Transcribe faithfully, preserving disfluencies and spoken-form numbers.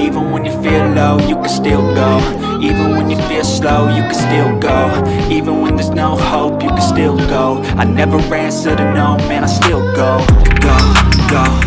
Even when you feel low, you can still go. Even when you feel slow, you can still go. Even when there's no hope, you can still go. I never answer to no, man, I still go. Go, go.